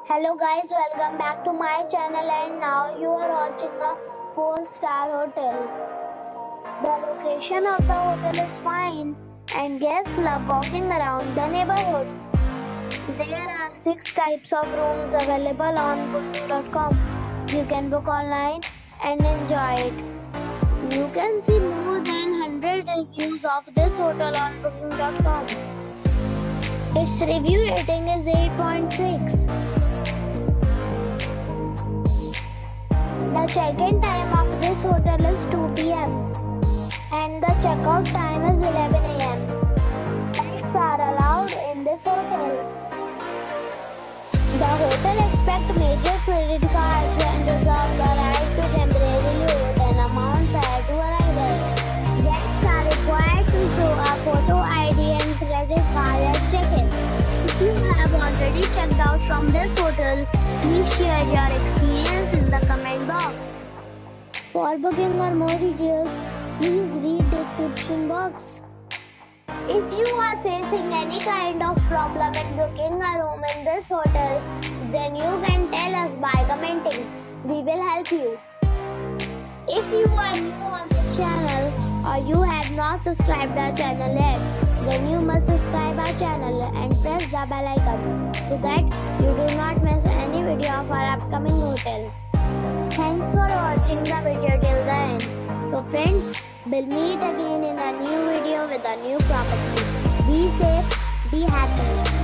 Hello guys, welcome back to my channel and now you are watching a 4-star hotel. The location of the hotel is fine and guests love walking around the neighborhood. There are 6 types of rooms available on booking.com. You can book online and enjoy it. You can see more than 100 reviews of this hotel on booking.com. Its review rating is 8.6. The check-in time of this hotel is 2 p.m. and the check-out time is 11 a.m. Pets are allowed in this hotel. The hotel accepts major credit cards and reserves the right to temporarily hold an amount prior to arrival. Guests are required to show a photo ID and credit card at check-in. If you have already checked out from this hotel, please share your experience in the comment box. For booking or more details, please read description box. If you are facing any kind of problem in booking a room in this hotel, then you can tell us by commenting. We will help you. If you are new on this channel or you have not subscribed our channel yet, then you must subscribe our channel and press the bell icon so that you do not miss any video of our upcoming hotel. Thanks for watching the video till the end. So friends, we'll meet again in a new video with a new property. Be safe, be happy.